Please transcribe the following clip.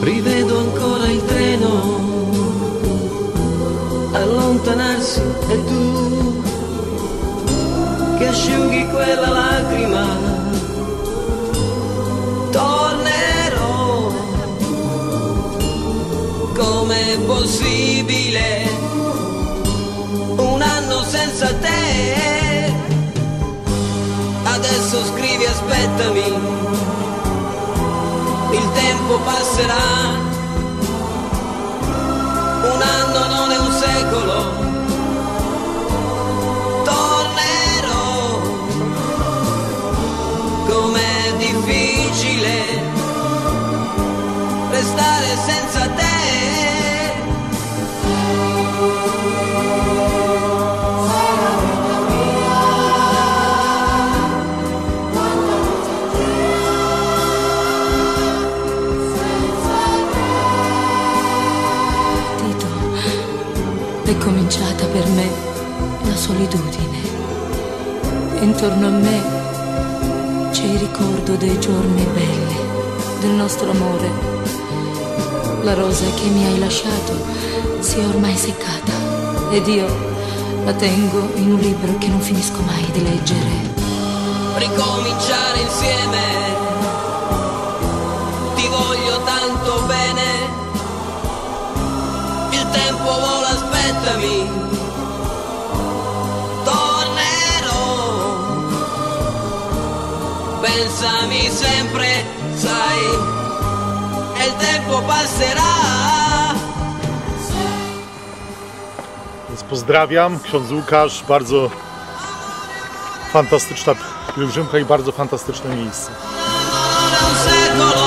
Rivedo ancora il treno allontanarsi e tu che asciughi quella lacrima. Tornerò. Com'è possibile un anno senza te? Adesso scrivi aspettami, il tempo passerà. Un anno non è un secolo. Tornerò. Com'è difficile restare senza te. È cominciata per me la solitudine. Intorno a me c'è il ricordo dei giorni belli, del nostro amore. La rosa che mi hai lasciato si è ormai seccata ed io la tengo in un libro che non finisco mai di leggere. Ricominciare insieme, ti voglio tanto bene. Il tempo vola, aspettami, tornerò. Pensami sempre, sai, e il tempo passerà. Więc pozdrawiam, ksiądz Łukasz, bardzo fantastyczna pielgrzymka i bardzo fantastyczne miejsce.